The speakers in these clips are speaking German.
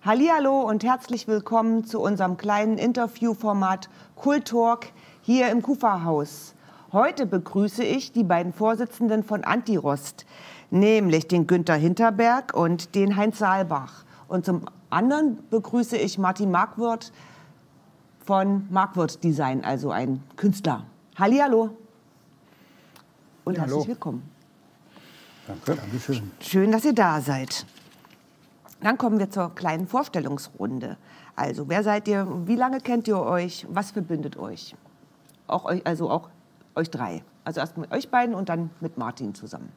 Hallihallo und herzlich willkommen zu unserem kleinen Interviewformat Kultalk hier im KUFA-Haus. Heute begrüße ich die beiden Vorsitzenden von Antirost, nämlich den Günther Hinterberg und den Heinz Saalbach. Und zum anderen begrüße ich Martin Markwirth von Markwirth Design, also ein Künstler. Hallihallo und herzlich willkommen. Danke. Dankeschön. Schön, dass ihr da seid. Dann kommen wir zur kleinen Vorstellungsrunde. Also, wer seid ihr? Wie lange kennt ihr euch? Was verbindet euch? Auch euch drei. Also erst mit euch beiden und dann mit Martin zusammen.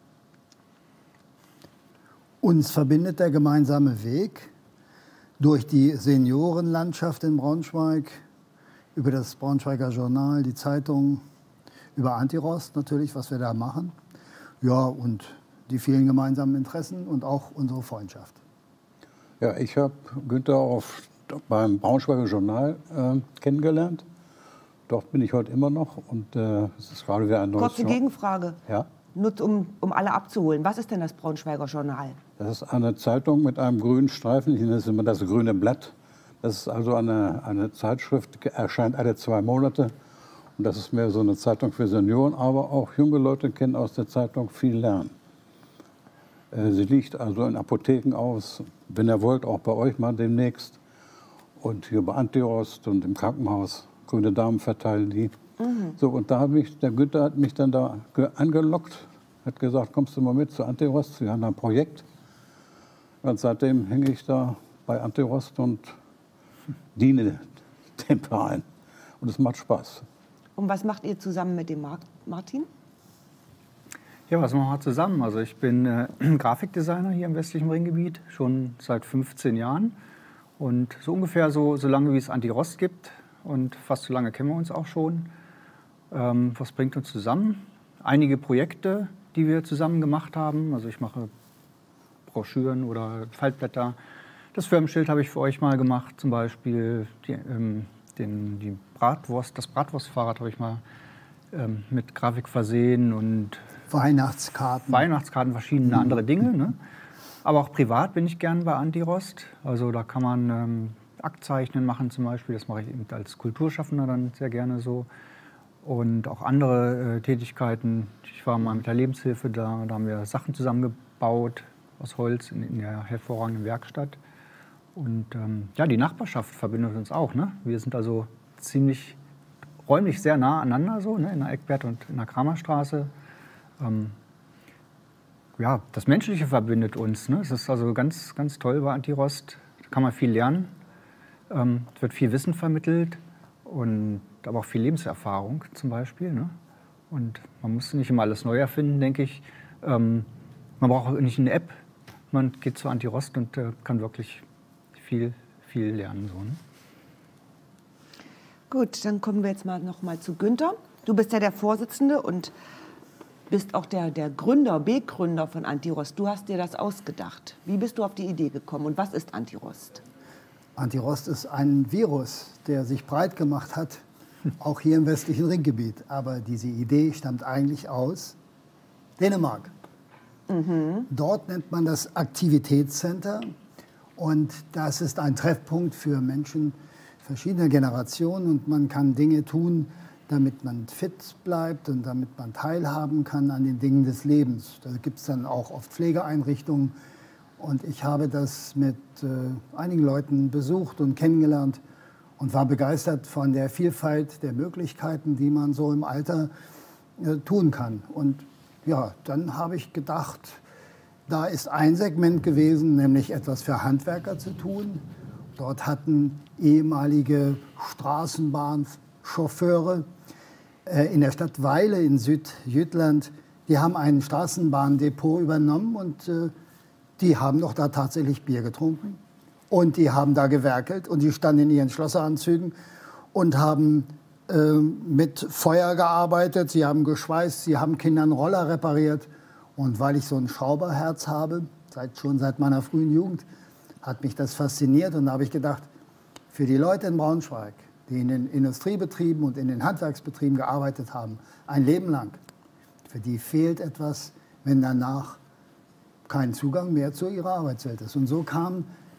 Uns verbindet der gemeinsame Weg durch die Seniorenlandschaft in Braunschweig, über das Braunschweiger Journal, die Zeitung, über Antirost natürlich, was wir da machen. Ja, und die vielen gemeinsamen Interessen und auch unsere Freundschaft. Ja, ich habe Günther beim Braunschweiger Journal kennengelernt. Dort bin ich heute immer noch und es ist gerade wieder ein neues Kurze Gegenfrage. Ja? Nur um alle abzuholen. Was ist denn das Braunschweiger Journal? Das ist eine Zeitung mit einem grünen Streifen. Ich nenne es immer das grüne Blatt. Das ist also eine Zeitschrift, die erscheint alle 2 Monate. Und das ist mehr so eine Zeitung für Senioren, aber auch junge Leute können aus der Zeitung viel lernen. Sie liegt also in Apotheken aus, wenn ihr wollt, auch bei euch mal demnächst. Und hier bei Antirost und im Krankenhaus. Grüne Damen verteilen die. So, und da der Günther hat mich dann da angelockt, hat gesagt, kommst du mal mit zu Antirost, wir haben da ein Projekt. Und seitdem hänge ich da bei Antirost und diene dem Verein. Und es macht Spaß. Und was macht ihr zusammen mit dem Martin? Ja, was machen wir zusammen? Also ich bin Grafikdesigner hier im westlichen Ringgebiet, schon seit 15 Jahren. Und so ungefähr so lange, wie es Antirost gibt. Und fast so lange kennen wir uns auch schon. Was bringt uns zusammen? Einige Projekte, die wir zusammen gemacht haben. Also ich mache Broschüren oder Faltblätter. Das Firmenschild habe ich für euch mal gemacht, zum Beispiel. Das Bratwurstfahrrad habe ich mal mit Grafik versehen und Weihnachtskarten, verschiedene andere Dinge. Ne? Aber auch privat bin ich gern bei Antirost. Also da kann man Aktzeichnen machen zum Beispiel. Das mache ich eben als Kulturschaffender dann sehr gerne so. Und auch andere Tätigkeiten. Ich war mal mit der Lebenshilfe da. Da haben wir Sachen zusammengebaut aus Holz in der hervorragenden Werkstatt. Und ja, die Nachbarschaft verbindet uns auch. Ne? Wir sind also ziemlich räumlich sehr nah aneinander, so, ne? In der Eckbert- und in der Kramerstraße. Ja, das Menschliche verbindet uns. Ne? Es ist also ganz, ganz toll bei Antirost. Da kann man viel lernen. Es wird viel Wissen vermittelt, aber auch viel Lebenserfahrung zum Beispiel. Ne? Und man muss nicht immer alles neu erfinden, denke ich. Man braucht auch nicht eine App. Man geht zu Antirost und kann wirklich viel lernen. So, ne? Gut, dann kommen wir jetzt noch mal zu Günther. Du bist ja der Vorsitzende und bist auch der Begründer von Antirost. Du hast dir das ausgedacht. Wie bist du auf die Idee gekommen und was ist Antirost? Antirost ist ein Virus, der sich breit gemacht hat, auch hier im westlichen Ringgebiet. Aber diese Idee stammt eigentlich aus Dänemark. Dort nennt man das Aktivitätscenter. Und das ist ein Treffpunkt für Menschen verschiedener Generationen. Und man kann Dinge tun, damit man fit bleibt und damit man teilhaben kann an den Dingen des Lebens. Da gibt es dann auch oft Pflegeeinrichtungen. Und ich habe das mit einigen Leuten besucht und kennengelernt und war begeistert von der Vielfalt der Möglichkeiten, die man so im Alter tun kann. Und ja, dann habe ich gedacht, da ist ein Segment gewesen, nämlich etwas für Handwerker zu tun. Dort hatten ehemalige Straßenbahnchauffeure in der Stadt Weile in Südjütland, die haben ein Straßenbahndepot übernommen und die haben doch da tatsächlich Bier getrunken. Und die haben da gewerkelt und die standen in ihren Schlosseranzügen und haben mit Feuer gearbeitet, sie haben geschweißt, sie haben Kindern Roller repariert. Und weil ich so ein Schrauberherz habe, schon seit meiner frühen Jugend, hat mich das fasziniert. Und da habe ich gedacht, für die Leute in Braunschweig, die in den Industriebetrieben und in den Handwerksbetrieben gearbeitet haben, ein Leben lang, für die fehlt etwas, wenn danach kein Zugang mehr zu ihrer Arbeitswelt ist. Und so kam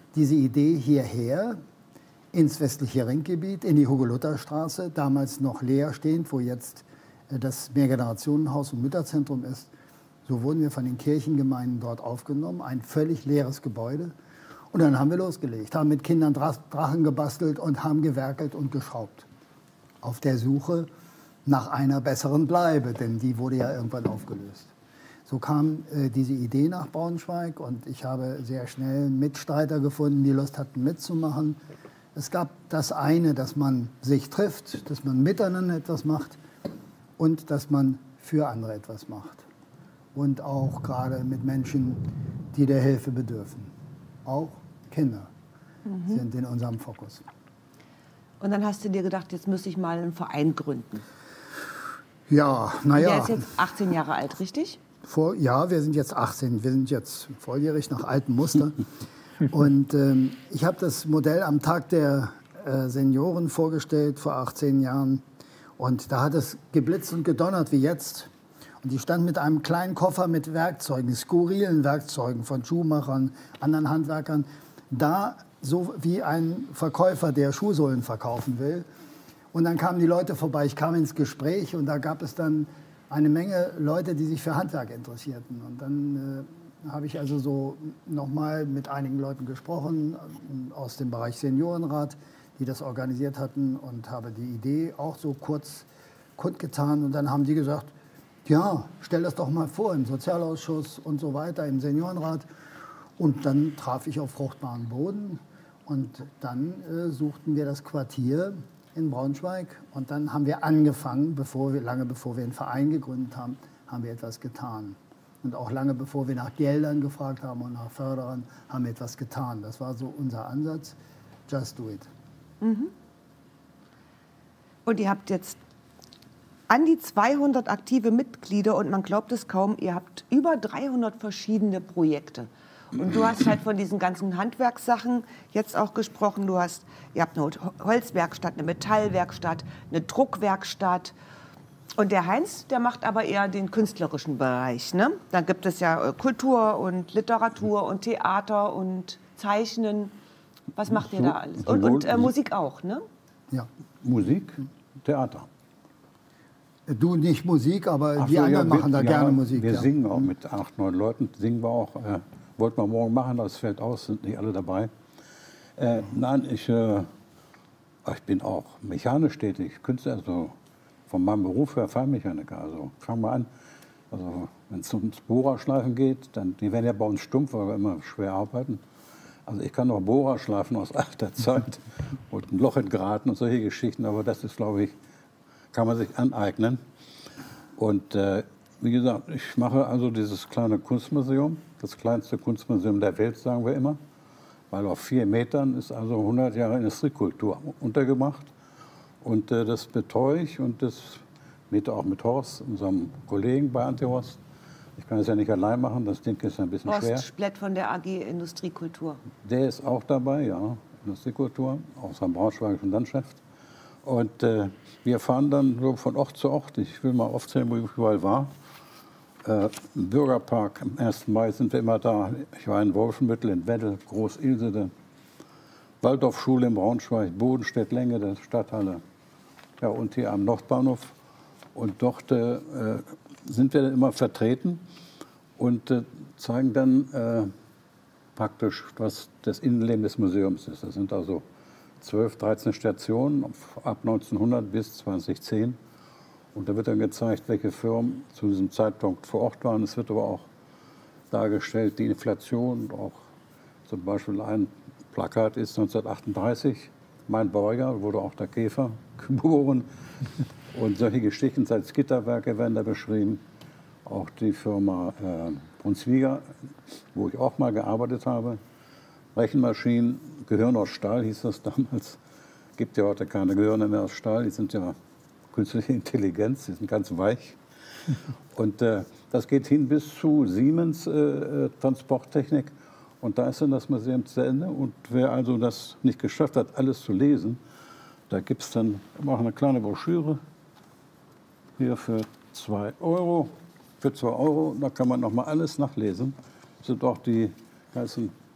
diese Idee hierher ins westliche Ringgebiet, in die Hugo-Luther-Straße, damals noch leerstehend, wo jetzt das Mehrgenerationenhaus und Mütterzentrum ist. So wurden wir von den Kirchengemeinden dort aufgenommen, ein völlig leeres Gebäude. Und dann haben wir losgelegt, haben mit Kindern Drachen gebastelt und haben gewerkelt und geschraubt. Auf der Suche nach einer besseren Bleibe, denn die wurde ja irgendwann aufgelöst. So kam diese Idee nach Braunschweig und ich habe sehr schnell Mitstreiter gefunden, die Lust hatten mitzumachen. Es gab das eine, dass man sich trifft, dass man miteinander etwas macht und dass man für andere etwas macht. Und auch gerade mit Menschen, die der Hilfe bedürfen. Auch Kinder sind in unserem Fokus. Und dann hast du dir gedacht, jetzt müsste ich mal einen Verein gründen. Ja, naja. Der ist jetzt 18 Jahre alt, richtig? Ja, wir sind jetzt 18. Wir sind jetzt volljährig nach altem Muster. Und ich habe das Modell am Tag der Senioren vorgestellt vor 18 Jahren. Und da hat es geblitzt und gedonnert wie jetzt. Und ich stand mit einem kleinen Koffer mit Werkzeugen, skurrilen Werkzeugen von Schuhmachern, anderen Handwerkern, da so wie ein Verkäufer, der Schuhsohlen verkaufen will. Und dann kamen die Leute vorbei, ich kam ins Gespräch und da gab es dann eine Menge Leute, die sich für Handwerk interessierten. Und dann habe ich also so nochmal mit einigen Leuten gesprochen aus dem Bereich Seniorenrat, die das organisiert hatten und habe die Idee auch so kurz kundgetan. Und dann haben die gesagt, ja, stell das doch mal vor im Sozialausschuss und so weiter, im Seniorenrat. Und dann traf ich auf fruchtbaren Boden und dann suchten wir das Quartier in Braunschweig und dann haben wir angefangen, lange bevor wir einen Verein gegründet haben, haben wir etwas getan. Und auch lange bevor wir nach Geldern gefragt haben und nach Förderern, haben wir etwas getan. Das war so unser Ansatz, just do it. Und ihr habt jetzt an die 200 aktive Mitglieder und man glaubt es kaum, ihr habt über 300 verschiedene Projekte. Und du hast halt von diesen ganzen Handwerkssachen jetzt auch gesprochen. Ihr habt eine Holzwerkstatt, eine Metallwerkstatt, eine Druckwerkstatt. Und der Heinz, der macht aber eher den künstlerischen Bereich, ne? Dann gibt es ja Kultur und Literatur und Theater und Zeichnen. Was macht ihr da alles? Und Musik auch, ne? Ja. Musik, Theater. Du nicht Musik, aber die so, anderen machen da gerne Musik. Wir ja. singen auch mit 8, 9 Leuten, singen wir auch. Wollten wir morgen machen, das fällt aus, sind nicht alle dabei. Nein, ich bin auch mechanisch tätig, Künstler, also von meinem Beruf her Feinmechaniker. Also fang mal an, also wenn es ums Bohrerschleifen geht, dann, die werden ja bei uns stumpf, weil wir immer schwer arbeiten. Also ich kann noch Bohrerschleifen aus alter Zeit und ein Loch entgraten und solche Geschichten, aber das ist, glaube ich, kann man sich aneignen. Und wie gesagt, ich mache also dieses kleine Kunstmuseum, das kleinste Kunstmuseum der Welt, sagen wir immer, weil auf 4 Metern ist also 100 Jahre Industriekultur untergebracht. Und das betreue ich und das auch mit Horst, unserem Kollegen bei Antihorst. Ich kann es ja nicht allein machen, das Ding ist ein bisschen schwer. Horst Splett von der AG Industriekultur. Der ist auch dabei, ja, Industriekultur, aus dem Braunschweigischen Landschaft. Und wir fahren dann so von Ort zu Ort. Ich will mal aufzählen, wo ich überall war. Im Bürgerpark am 1. Mai sind wir immer da. Ich war in Wolfenbüttel, in Weddel, Groß-Ilsede, Waldorfschule in Braunschweig, Bodenstedt-Länge, der Stadthalle. Ja, und hier am Nordbahnhof. Und dort sind wir dann immer vertreten und zeigen dann praktisch, was das Innenleben des Museums ist. Das sind also 12, 13 Stationen ab 1900 bis 2010. Und da wird dann gezeigt, welche Firmen zu diesem Zeitpunkt vor Ort waren. Es wird aber auch dargestellt, die Inflation. Auch zum Beispiel ein Plakat ist 1938, mein Beuger, wurde auch der Käfer geboren. Und solche Geschichten, Salzgitterwerke werden da beschrieben. Auch die Firma Brunswiga, wo ich auch mal gearbeitet habe. Rechenmaschinen, Gehirn aus Stahl hieß das damals. Gibt ja heute keine Gehirne mehr aus Stahl, die sind ja künstliche Intelligenz, die sind ganz weich. Und das geht hin bis zu Siemens Transporttechnik. Und da ist dann das Museum zu Ende. Und wer also das nicht geschafft hat, alles zu lesen, da gibt es dann auch eine kleine Broschüre hier für 2 Euro. Für 2 Euro, da kann man noch mal alles nachlesen. Das sind auch die ganzen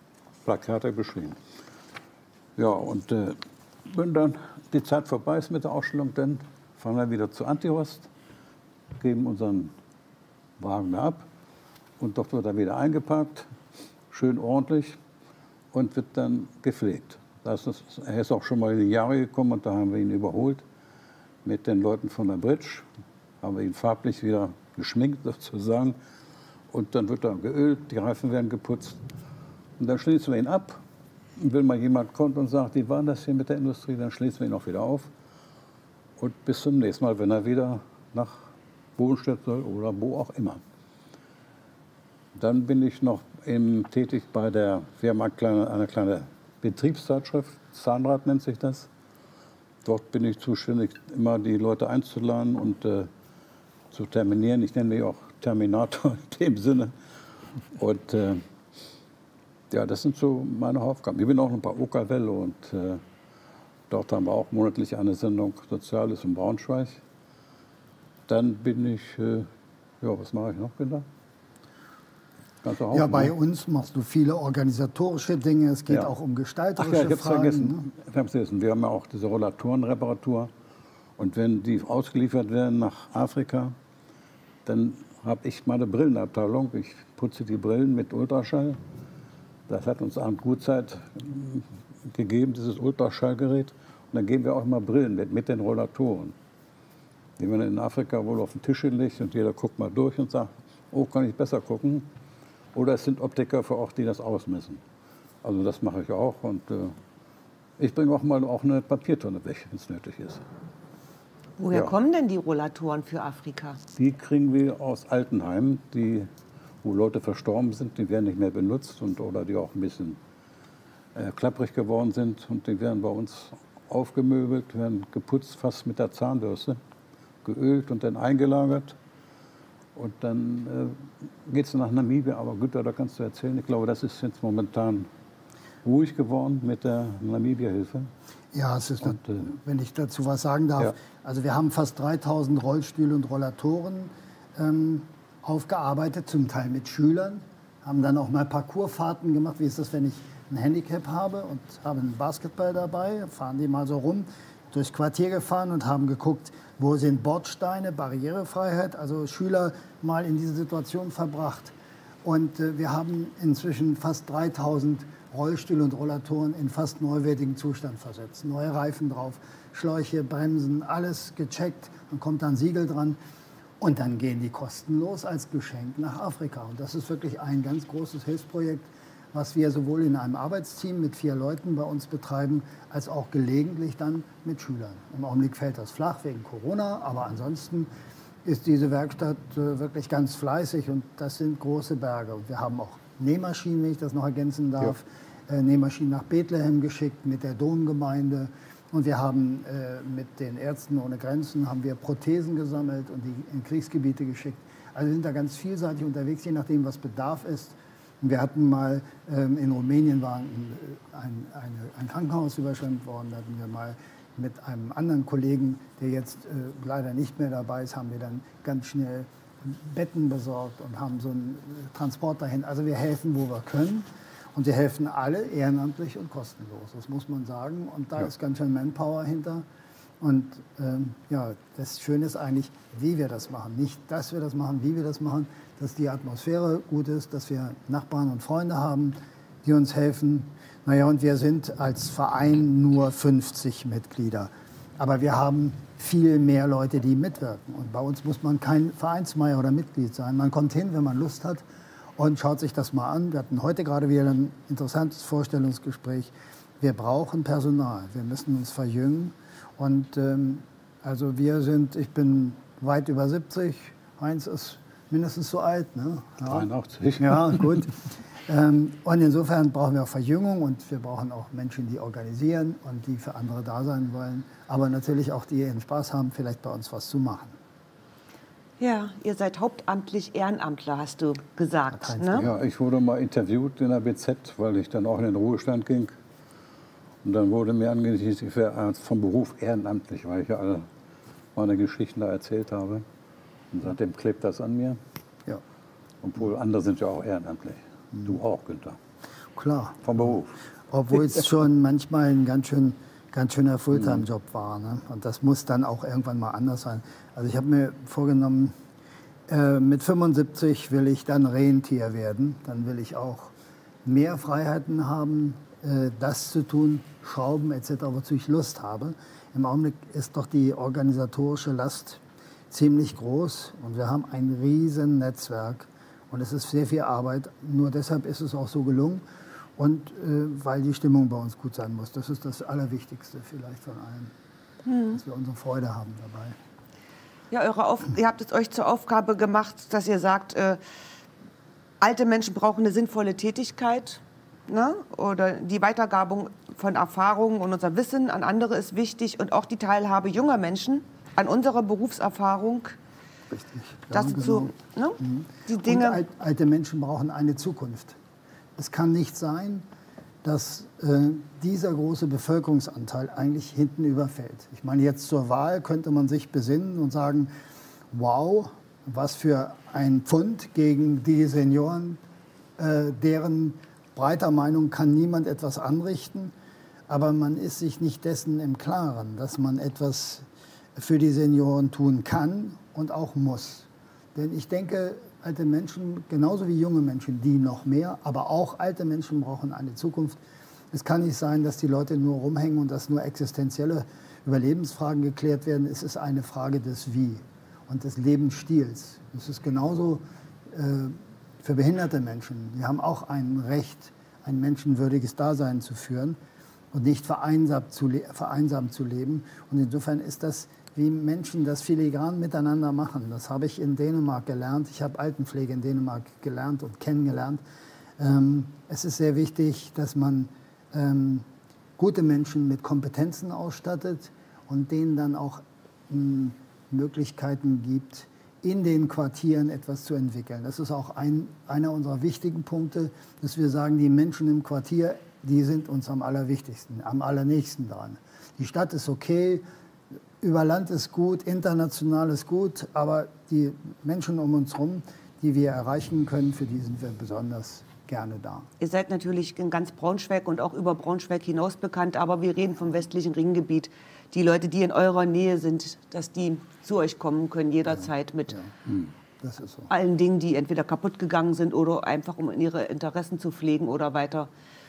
Plakate beschrieben. Ja, und wenn dann die Zeit vorbei ist mit der Ausstellung, dann fahren wir wieder zu Antirost, geben unseren Wagen ab und dort wird er wieder eingepackt, schön ordentlich und wird dann gepflegt. Er ist auch schon mal in die Jahre gekommen und da haben wir ihn überholt mit den Leuten von der Bridge, haben wir ihn farblich wieder geschminkt sozusagen und dann wird er geölt, die Reifen werden geputzt und dann schließen wir ihn ab. Und wenn mal jemand kommt und sagt, wie war das hier mit der Industrie, dann schließen wir ihn auch wieder auf. Und bis zum nächsten Mal, wenn er wieder nach Bodenstedt soll oder wo auch immer. Dann bin ich noch tätig bei der Firma, eine kleine Betriebszeitschrift, Zahnrad nennt sich das. Dort bin ich zuständig, immer die Leute einzuladen und zu terminieren. Ich nenne mich auch Terminator in dem Sinne. Und ja, das sind so meine Aufgaben. Ich bin auch noch bei Okerwelle und dort haben wir auch monatlich eine Sendung Soziales in Braunschweig. Dann bin ich, ja, was mache ich noch, Günther? Ja, bei uns machst du viele organisatorische Dinge. Es geht auch um gestalterische Fragen. Ich habe es vergessen. Wir haben ja auch diese Rollatorenreparatur. Und wenn die ausgeliefert werden nach Afrika, dann habe ich meine Brillenabteilung. Ich putze die Brillen mit Ultraschall. Das hat uns Arndt Gutzeit gegeben, dieses Ultraschallgerät. Und dann geben wir auch immer Brillen mit den Rollatoren. Die werden in Afrika wohl auf den Tisch gelegt und jeder guckt mal durch und sagt, oh, kann ich besser gucken? Oder es sind Optiker vor Ort, die das ausmessen. Also das mache ich auch. Und ich bringe auch mal eine Papiertonne weg, wenn es nötig ist. Woher kommen denn die Rollatoren für Afrika? Die kriegen wir aus Altenheimen, wo Leute verstorben sind, die werden nicht mehr benutzt oder die auch ein bisschen klapprig geworden sind. Und die werden bei uns aufgemöbelt, werden geputzt, fast mit der Zahnbürste, geölt und dann eingelagert. Und dann geht es nach Namibia. Aber Günther, da kannst du erzählen, ich glaube, das ist jetzt momentan ruhig geworden mit der Namibia-Hilfe. Ja, es ist, wenn ich dazu was sagen darf, ja. Also wir haben fast 3000 Rollstühle und Rollatoren aufgearbeitet, zum Teil mit Schülern, haben dann auch mal Parcoursfahrten gemacht. Wie ist das, wenn ich ein Handicap habe und habe einen Basketball dabei, fahren die mal so rum, durchs Quartier gefahren und haben geguckt, wo sind Bordsteine, Barrierefreiheit, also Schüler mal in diese Situation verbracht. Und wir haben inzwischen fast 3000 Rollstühle und Rollatoren in fast neuwertigen Zustand versetzt. Neue Reifen drauf, Schläuche, Bremsen, alles gecheckt, dann kommt da ein Siegel dran. Und dann gehen die kostenlos als Geschenk nach Afrika. Und das ist wirklich ein ganz großes Hilfsprojekt, was wir sowohl in einem Arbeitsteam mit 4 Leuten bei uns betreiben, als auch gelegentlich dann mit Schülern. Im Augenblick fällt das flach wegen Corona, aber ansonsten ist diese Werkstatt wirklich ganz fleißig und das sind große Berge. Und wir haben auch Nähmaschinen, wenn ich das noch ergänzen darf, Nähmaschinen nach Bethlehem geschickt mit der Domgemeinde. Und wir haben mit den Ärzten ohne Grenzen haben wir Prothesen gesammelt und die in Kriegsgebiete geschickt. Also wir sind da ganz vielseitig unterwegs, je nachdem, was Bedarf ist. Und wir hatten mal, in Rumänien war ein Krankenhaus überschwemmt worden, da hatten wir mal mit einem anderen Kollegen, der jetzt leider nicht mehr dabei ist, haben wir dann ganz schnell Betten besorgt und haben so einen Transport dahin. Also wir helfen, wo wir können. Und wir helfen alle ehrenamtlich und kostenlos, das muss man sagen. Und da ist ganz schön Manpower hinter. Und ja, das Schöne ist eigentlich, wie wir das machen. Nicht, dass wir das machen, wie wir das machen, dass die Atmosphäre gut ist, dass wir Nachbarn und Freunde haben, die uns helfen. Naja, und wir sind als Verein nur 50 Mitglieder. Aber wir haben viel mehr Leute, die mitwirken. Und bei uns muss man kein Vereinsmeier oder Mitglied sein. Man kommt hin, wenn man Lust hat und schaut sich das mal an. Wir hatten heute gerade wieder ein interessantes Vorstellungsgespräch. Wir brauchen Personal. Wir müssen uns verjüngen. Und also ich bin weit über 70. Heinz ist mindestens so alt, ne? Ja. 83. Ja, gut. Und insofern brauchen wir auch Verjüngung und wir brauchen auch Menschen, die organisieren und die für andere da sein wollen. Aber natürlich auch die ihren Spaß haben, vielleicht bei uns was zu machen. Ja, ihr seid hauptamtlich Ehrenamtler, hast du gesagt, ne? Ja, ich wurde mal interviewt in der BZ, weil ich dann auch in den Ruhestand ging. Und dann wurde mir angekündigt, ich wäre vom Beruf ehrenamtlich, weil ich ja alle meine Geschichten da erzählt habe. Und seitdem klebt das an mir. Ja. Obwohl andere sind ja auch ehrenamtlich. Du auch, Günther. Klar. vom Beruf. Obwohl es schon manchmal ein ganz schöner Fulltime-Job war. Ne? Und das muss dann auch irgendwann mal anders sein. Also ich habe mir vorgenommen, mit 75 will ich dann Rentier werden. Dann will ich auch mehr Freiheiten haben, das zu tun, Schrauben etc., wozu ich Lust habe. Im Augenblick ist doch die organisatorische Last ziemlich groß und wir haben ein riesen Netzwerk und es ist sehr viel Arbeit. Nur deshalb ist es auch so gelungen und weil die Stimmung bei uns gut sein muss. Das ist das Allerwichtigste vielleicht von allem, dass wir unsere Freude haben dabei. Ja, ihr habt es euch zur Aufgabe gemacht, dass ihr sagt, alte Menschen brauchen eine sinnvolle Tätigkeit, ne? Oder die Weitergabe von Erfahrungen und unser Wissen an andere ist wichtig und auch die Teilhabe junger Menschen an unserer Berufserfahrung. Richtig. Das Ja, so, ne? Die Dinge. Und alte Menschen brauchen eine Zukunft. Es kann nicht sein, dass dieser große Bevölkerungsanteil eigentlich hinten überfällt. Ich meine, jetzt zur Wahl könnte man sich besinnen und sagen, wow, was für ein Pfund gegen die Senioren, deren breiter Meinung kann niemand etwas anrichten. Aber man ist sich nicht dessen im Klaren, dass man etwas für die Senioren tun kann und auch muss. Denn ich denke, alte Menschen, genauso wie junge Menschen, die noch mehr, aber auch alte Menschen brauchen eine Zukunft. Es kann nicht sein, dass die Leute nur rumhängen und dass nur existenzielle Überlebensfragen geklärt werden. Es ist eine Frage des Wie und des Lebensstils. Es ist genauso für behinderte Menschen. Die haben auch ein Recht, ein menschenwürdiges Dasein zu führen und nicht vereinsamt zu leben. Und insofern ist das, wie Menschen das filigran miteinander machen. Das habe ich in Dänemark gelernt. Ich habe Altenpflege in Dänemark gelernt und kennengelernt. Es ist sehr wichtig, dass man gute Menschen mit Kompetenzen ausstattet und denen dann auch Möglichkeiten gibt, in den Quartieren etwas zu entwickeln. Das ist auch einer unserer wichtigen Punkte, dass wir sagen, die Menschen im Quartier, die sind uns am allerwichtigsten, am allernächsten dran. Die Stadt ist okay, über Land ist gut, international ist gut, aber die Menschen um uns herum, die wir erreichen können, für die sind wir besonders gerne da. Ihr seid natürlich in ganz Braunschweig und auch über Braunschweig hinaus bekannt, aber wir reden vom westlichen Ringgebiet. Die Leute, die in eurer Nähe sind, dass die zu euch kommen können jederzeit mit Das ist so. allen Dingen, die entweder kaputt gegangen sind oder einfach um ihre Interessen zu pflegen oder weiter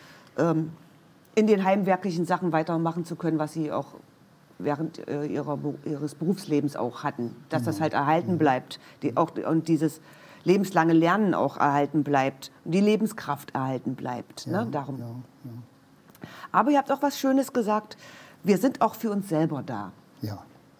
in den heimwerklichen Sachen weitermachen zu können, was sie auch während ihres Berufslebens auch hatten. Dass das halt erhalten bleibt und dieses lebenslange Lernen auch erhalten bleibt und die Lebenskraft erhalten bleibt. Ja, ne? Darum. ja. Aber ihr habt auch was Schönes gesagt, wir sind auch für uns selber da. Ja.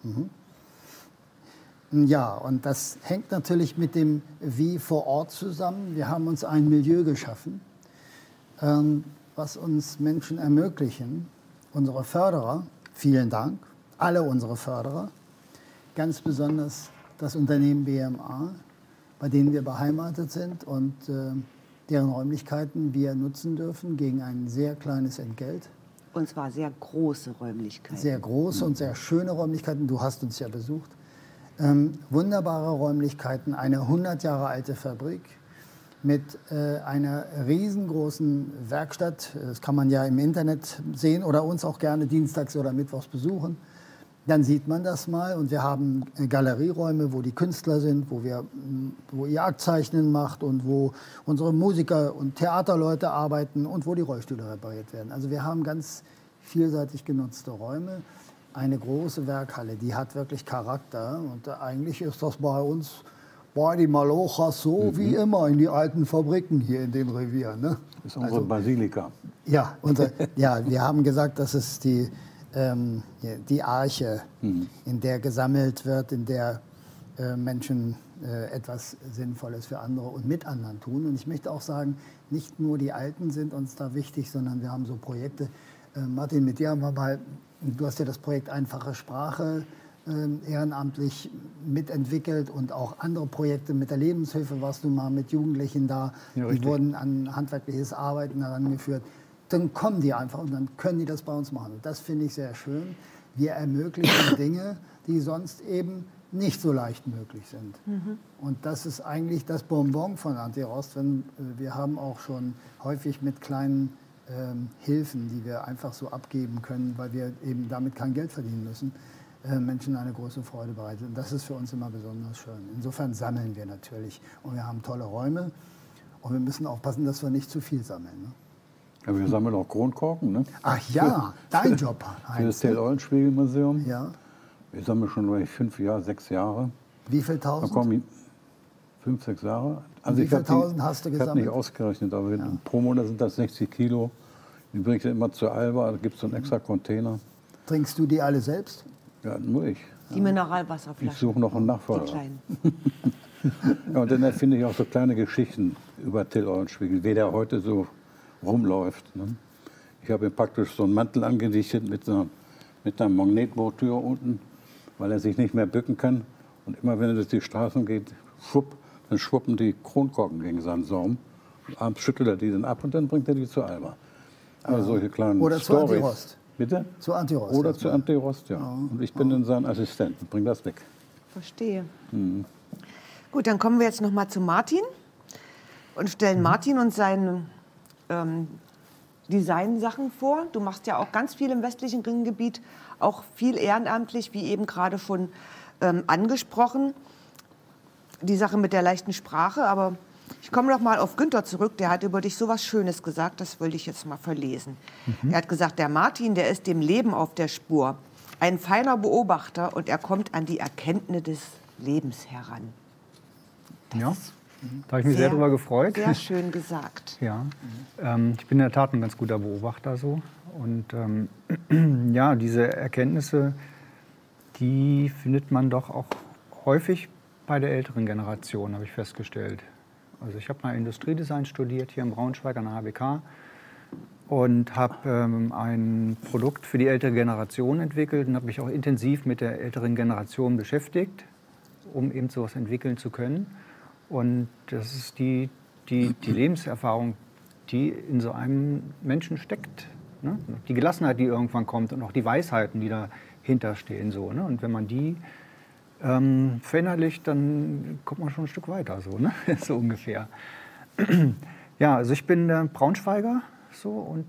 Ja, und das hängt natürlich mit dem Wie vor Ort zusammen. Wir haben uns ein Milieu geschaffen, was uns Menschen ermöglichen, unsere Förderer, vielen Dank, alle unsere Förderer, ganz besonders das Unternehmen BMA, bei denen wir beheimatet sind und deren Räumlichkeiten wir nutzen dürfen gegen ein sehr kleines Entgelt. Und zwar sehr große Räumlichkeiten. Sehr große und sehr schöne Räumlichkeiten. Du hast uns ja besucht. Wunderbare Räumlichkeiten, eine 100 Jahre alte Fabrik mit einer riesengroßen Werkstatt. Das kann man ja im Internet sehen oder uns auch gerne dienstags oder mittwochs besuchen. Dann sieht man das mal und wir haben Galerieräume, wo die Künstler sind, wo ihr Aktzeichnen macht und wo unsere Musiker und Theaterleute arbeiten und wo die Rollstühle repariert werden. Also wir haben ganz vielseitig genutzte Räume. Eine große Werkhalle, die hat wirklich Charakter und eigentlich ist das bei uns, bei die Malochas so wie immer in die alten Fabriken hier in den Revieren. Ne? Das ist unsere Basilika. Ja, wir haben gesagt, das ist die Arche, in der gesammelt wird, in der Menschen etwas Sinnvolles für andere und mit anderen tun. Und ich möchte auch sagen, nicht nur die Alten sind uns da wichtig, sondern wir haben so Projekte. Martin, mit dir haben wir mal, du hast ja das Projekt Einfache Sprache ehrenamtlich mitentwickelt und auch andere Projekte. Mit der Lebenshilfe warst du mal mit Jugendlichen da. Ja, die wurden an handwerkliches Arbeiten herangeführt. Dann kommen die einfach und dann können die das bei uns machen. Und das finde ich sehr schön. Wir ermöglichen Dinge, die sonst eben nicht so leicht möglich sind. Und das ist eigentlich das Bonbon von Antirost. Wir haben auch schon häufig mit kleinen Hilfen, die wir einfach so abgeben können, weil wir eben damit kein Geld verdienen müssen, Menschen eine große Freude bereitet. Und das ist für uns immer besonders schön. Insofern sammeln wir natürlich. Und wir haben tolle Räume. Und wir müssen aufpassen, dass wir nicht zu viel sammeln. Ne? Ja, wir sammeln auch Kronkorken. Ne? Ach ja, dein Job. Für das Till-Eulenspiegel-Museum. Ja. Wir sammeln schon 6 Jahre. Wie viel tausend? Da kommen 5, 6 Jahre. Also wie viel tausend hast du Ich habe gesammelt? nicht ausgerechnet, aber pro Monat sind das 60 Kilo. Die bringe ich immer zur Alba, da gibt es so einen extra Container. Trinkst du die alle selbst? Ja, nur ich. Die Mineralwasserflaschen. Ich suche noch einen Die Nachfolger. kleinen. Ja, und dann erfinde ich auch so kleine Geschichten über Till Eulenspiegel, wie der heute so rumläuft. Ne? Ich habe ihm praktisch so einen Mantel angedichtet mit einer Magnetmotor unten, weil er sich nicht mehr bücken kann. Und immer wenn er durch die Straßen geht, dann schwuppen die Kronkorken gegen seinen Saum. Und abends schüttelt er die dann ab und dann bringt er die zur Alba. Also solche kleinen Oder zu Storys. Antirost. Bitte? Zu Antirost. Oder erstmal. zu Antirost, ja. Und ich bin dann sein Assistent und bringe das weg. Verstehe. Gut, dann kommen wir jetzt noch mal zu Martin und stellen Martin und seine Designsachen vor. Du machst ja auch ganz viel im westlichen Ringgebiet, auch viel ehrenamtlich, wie eben gerade schon angesprochen. Die Sache mit der leichten Sprache, aber ich komme noch mal auf Günther zurück. Der hat über dich so was Schönes gesagt, das wollte ich jetzt mal verlesen. Er hat gesagt, der Martin, der ist dem Leben auf der Spur. Ein feiner Beobachter und er kommt an die Erkenntnis des Lebens heran. Ja, da habe ich mich sehr darüber gefreut. Sehr schön gesagt. Ja, ich bin in der Tat ein ganz guter Beobachter so. Und ja, diese Erkenntnisse, die findet man doch auch häufig bei der älteren Generation, habe ich festgestellt. Also ich habe mal Industriedesign studiert hier in Braunschweig an der HBK und habe ein Produkt für die ältere Generation entwickelt und habe mich auch intensiv mit der älteren Generation beschäftigt, um eben sowas entwickeln zu können. Und das ist die Lebenserfahrung, die in so einem Menschen steckt. Ne? Die Gelassenheit, die irgendwann kommt und auch die Weisheiten, die dahinter stehen. So, ne? Und wenn man die verinnerlicht, dann kommt man schon ein Stück weiter, so, ne? So ungefähr. Ja, also ich bin Braunschweiger so und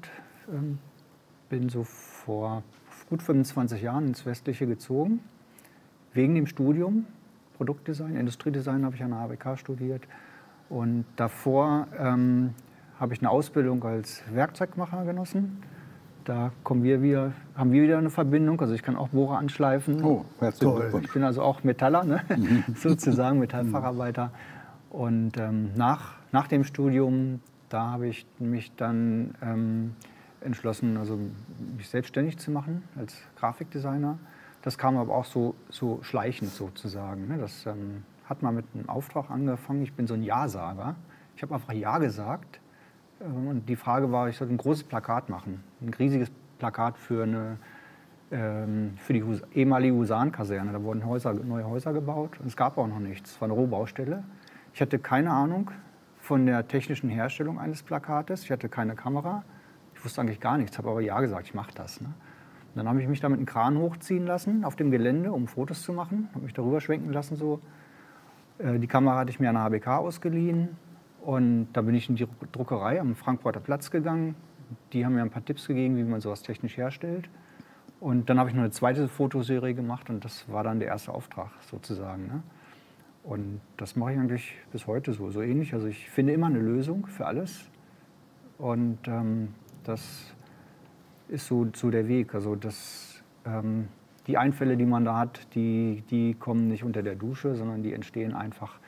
bin so vor gut 25 Jahren ins Westliche gezogen, wegen dem Studium Produktdesign, Industriedesign habe ich an der HBK studiert und davor habe ich eine Ausbildung als Werkzeugmacher genossen. Da haben wir wieder eine Verbindung. Also ich kann auch Bohrer anschleifen. Oh, herzlichen Glückwunsch. Ich bin also auch Metaller, ne? Sozusagen Metallfacharbeiter. Und nach dem Studium, da habe ich mich dann entschlossen, also mich selbstständig zu machen als Grafikdesigner. Das kam aber auch so schleichend sozusagen. Ne? Das hat mal mit einem Auftrag angefangen. Ich bin so ein Ja-Sager. Ich habe einfach Ja gesagt. Und die Frage war, ich sollte ein großes Plakat machen. Ein riesiges Plakat für die ehemalige Husarenkaserne. Da wurden neue Häuser gebaut. Und es gab auch noch nichts. Es war eine Rohbaustelle. Ich hatte keine Ahnung von der technischen Herstellung eines Plakates. Ich hatte keine Kamera. Ich wusste eigentlich gar nichts, habe aber Ja gesagt, ich mache das. Ne? Und dann habe ich mich da mit einem Kran hochziehen lassen auf dem Gelände, um Fotos zu machen. Habe mich darüber schwenken lassen. So. Die Kamera hatte ich mir an der HBK ausgeliehen. Und da bin ich in die Druckerei am Frankfurter Platz gegangen. Die haben mir ein paar Tipps gegeben, wie man sowas technisch herstellt. Und dann habe ich noch eine zweite Fotoserie gemacht und das war dann der erste Auftrag sozusagen. Ne? Und das mache ich eigentlich bis heute so ähnlich. Also ich finde immer eine Lösung für alles. Und das ist so der Weg. Also die Einfälle, die man da hat, die kommen nicht unter der Dusche, sondern die entstehen einfach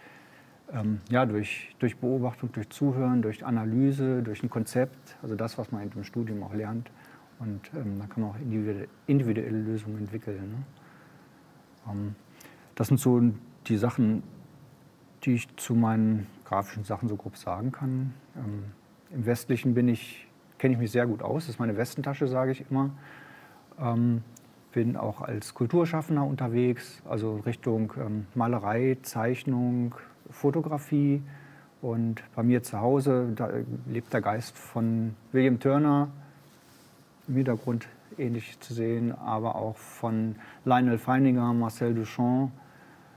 durch Beobachtung, durch Zuhören, durch Analyse, durch ein Konzept, also das, was man im Studium auch lernt. Und da kann man auch individuelle Lösungen entwickeln. Ne? Das sind so die Sachen, die ich zu meinen grafischen Sachen so grob sagen kann. Im Westlichen kenne ich mich sehr gut aus, das ist meine Westentasche, sage ich immer. Bin auch als Kulturschaffender unterwegs, also Richtung Malerei, Zeichnung, Fotografie und bei mir zu Hause, da lebt der Geist von William Turner, im Hintergrund ähnlich zu sehen, aber auch von Lionel Feininger, Marcel Duchamp,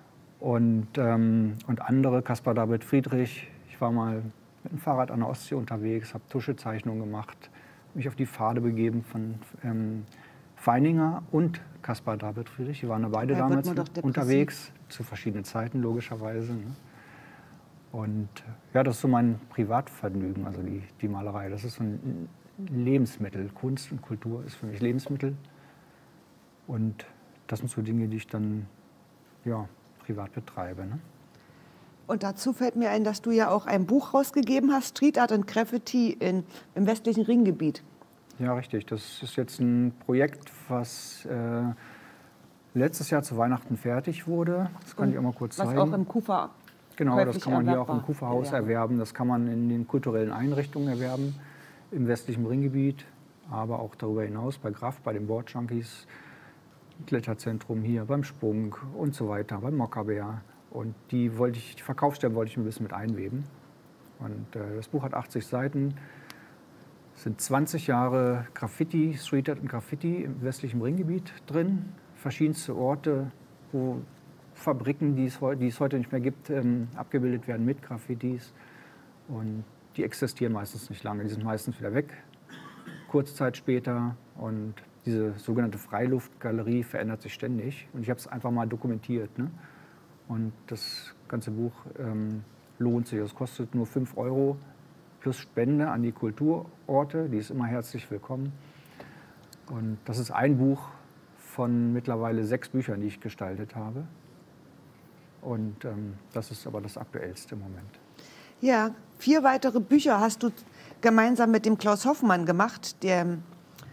Und andere, Caspar David Friedrich. Ich war mal mit dem Fahrrad an der Ostsee unterwegs, habe Tuschezeichnungen gemacht, mich auf die Pfade begeben von Feininger und Caspar David Friedrich. Die waren da beide damals unterwegs, zu verschiedenen Zeiten logischerweise. Ne? Und ja, das ist so mein Privatvergnügen, also die Malerei. Das ist so ein Lebensmittel. Kunst und Kultur ist für mich Lebensmittel. Und das sind so Dinge, die ich dann ja, privat betreibe. Ne? Und dazu fällt mir ein, dass du ja auch ein Buch rausgegeben hast, Street Art and Graffiti im westlichen Ringgebiet. Ja, richtig. Das ist jetzt ein Projekt, was letztes Jahr zu Weihnachten fertig wurde. Das kann ich auch mal kurz zeigen. Was auch im Kufa. Genau, das kann man hier auch im Kuferhaus erwerben. Das kann man in den kulturellen Einrichtungen erwerben, im westlichen Ringgebiet, aber auch darüber hinaus bei Graf, bei den Boardjunkies, Kletterzentrum hier, beim Spunk und so weiter, beim Mokkaber. Und die Verkaufsstellen wollte ich ein bisschen mit einweben. Und das Buch hat 80 Seiten. Es sind 20 Jahre Graffiti, Street Art und Graffiti im westlichen Ringgebiet drin. Verschiedenste Orte, wo Fabriken, die es heute nicht mehr gibt, abgebildet werden mit Graffitis. Und die existieren meistens nicht lange. Die sind meistens wieder weg, kurze Zeit später. Und diese sogenannte Freiluftgalerie verändert sich ständig. Und ich habe es einfach mal dokumentiert. Ne? Und das ganze Buch lohnt sich. Es kostet nur 5 € plus Spende an die Kulturorte. Die ist immer herzlich willkommen. Und das ist ein Buch von mittlerweile 6 Büchern, die ich gestaltet habe. Und das ist aber das Aktuellste im Moment. Ja, 4 weitere Bücher hast du gemeinsam mit dem Klaus Hoffmann gemacht, dem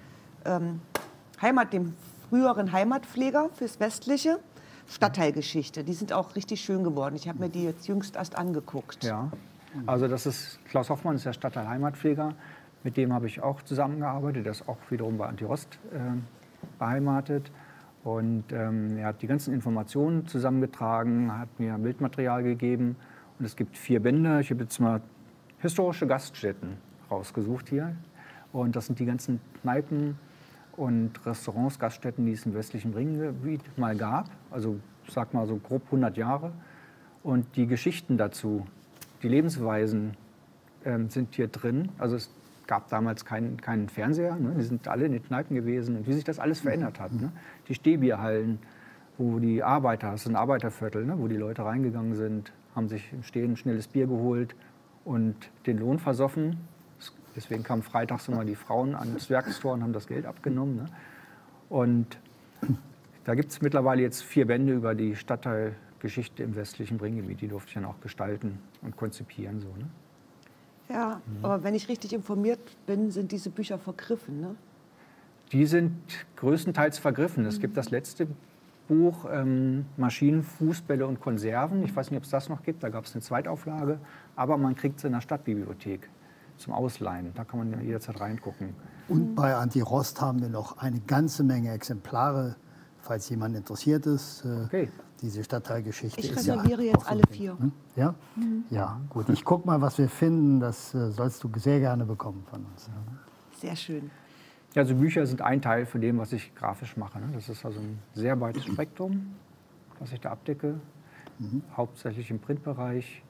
früheren Heimatpfleger fürs Westliche. Stadtteilgeschichte, die sind auch richtig schön geworden. Ich habe mir die jetzt jüngst erst angeguckt. Ja, also Klaus Hoffmann ist der Stadtteil-Heimatpfleger. Mit dem habe ich auch zusammengearbeitet. Der ist auch wiederum bei Anti-Rost beheimatet. Und er hat die ganzen Informationen zusammengetragen, hat mir Bildmaterial gegeben. Und es gibt 4 Bände. Ich habe jetzt mal historische Gaststätten rausgesucht hier. Und das sind die ganzen Kneipen und Restaurants, Gaststätten, die es im westlichen Ringgebiet mal gab. Also ich sag mal so grob 100 Jahre. Und die Geschichten dazu, die Lebensweisen sind hier drin. Also es gab damals keinen Fernseher. Ne? Die sind alle in den Kneipen gewesen. Und wie sich das alles verändert hat. Ne? Die Stehbierhallen, wo die Arbeiter, das ist ein Arbeiterviertel, ne? Wo die Leute reingegangen sind, haben sich im Stehen ein schnelles Bier geholt und den Lohn versoffen. Deswegen kamen freitags immer die Frauen ans Werkstor und haben das Geld abgenommen. Ne? Und da gibt es mittlerweile jetzt 4 Bände über die Stadtteilgeschichte im westlichen Ringgebiet. Die durfte ich dann auch gestalten und konzipieren. So, ne? Ja, aber wenn ich richtig informiert bin, sind diese Bücher vergriffen, ne? Die sind größtenteils vergriffen. Es gibt das letzte Buch, Maschinen, Fußbälle und Konserven. Ich weiß nicht, ob es das noch gibt. Da gab es eine Zweitauflage. Aber man kriegt es in der Stadtbibliothek zum Ausleihen. Da kann man jederzeit reingucken. Und bei Anti-Rost haben wir noch eine ganze Menge Exemplare, falls jemand interessiert ist. Okay. Diese Stadtteilgeschichte ich ist ja reserviere jetzt so alle ein Ding, 4. ne? Ja? Ja, gut. Ich guck mal, was wir finden. Das sollst du sehr gerne bekommen von uns. Ja. Sehr schön. Ja, also Bücher sind ein Teil von dem, was ich grafisch mache. Ne? Das ist also ein sehr weites Spektrum, was ich da abdecke. Hauptsächlich im Printbereich.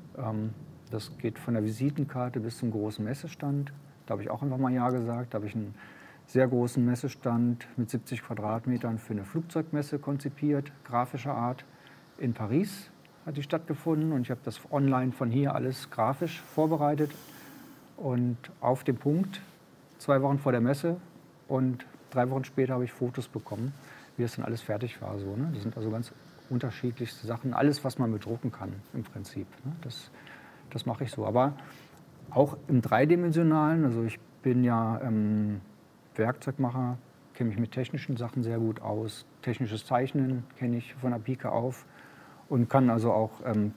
Das geht von der Visitenkarte bis zum großen Messestand. Da habe ich auch einfach mal Ja gesagt. Da habe ich einen sehr großen Messestand mit 70 Quadratmetern für eine Flugzeugmesse konzipiert, grafischer Art. In Paris hat die stattgefunden und ich habe das online von hier alles grafisch vorbereitet. Und auf dem Punkt, 2 Wochen vor der Messe und 3 Wochen später habe ich Fotos bekommen, wie das dann alles fertig war. So, ne? Das sind also ganz unterschiedlichste Sachen. Alles, was man bedrucken kann im Prinzip. Ne? Das mache ich so. Aber auch im Dreidimensionalen, also ich bin ja Werkzeugmacher, kenne mich mit technischen Sachen sehr gut aus. Technisches Zeichnen kenne ich von der Pike auf und kann also auch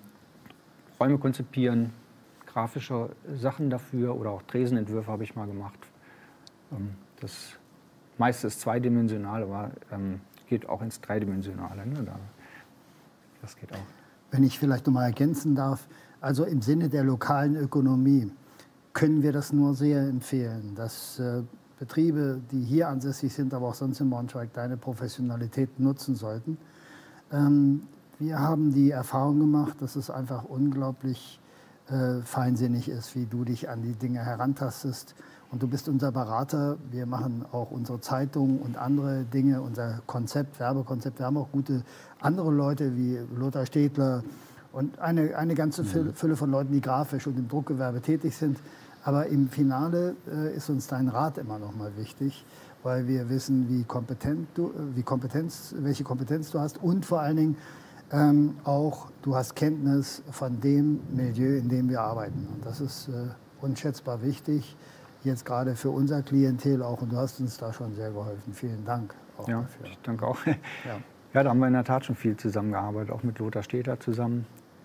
Räume konzipieren, grafische Sachen dafür oder auch Tresenentwürfe habe ich mal gemacht. Das meiste ist zweidimensional, aber geht auch ins Dreidimensionale. Ne? Das geht auch. Wenn ich vielleicht noch mal ergänzen darf, also im Sinne der lokalen Ökonomie können wir das nur sehr empfehlen, dass Betriebe, die hier ansässig sind, aber auch sonst in Braunschweig, deine Professionalität nutzen sollten. wir haben die Erfahrung gemacht, dass es einfach unglaublich feinsinnig ist, wie du dich an die Dinge herantastest. Und du bist unser Berater. Wir machen auch unsere Zeitung und andere Dinge, unser Konzept, Werbekonzept. Wir haben auch gute andere Leute wie Lothar Stedtler und eine ganze Fülle von Leuten, die grafisch und im Druckgewerbe tätig sind. Aber im Finale ist uns dein Rat immer noch mal wichtig, weil wir wissen, welche Kompetenz du hast und vor allen Dingen auch, du hast Kenntnis von dem Milieu, in dem wir arbeiten. Und das ist unschätzbar wichtig, jetzt gerade für unser Klientel auch. Und du hast uns da schon sehr geholfen. Vielen Dank auch dafür. Ich danke auch. Ja, da haben wir in der Tat schon viel zusammengearbeitet, auch mit Lothar Stedtler zusammen.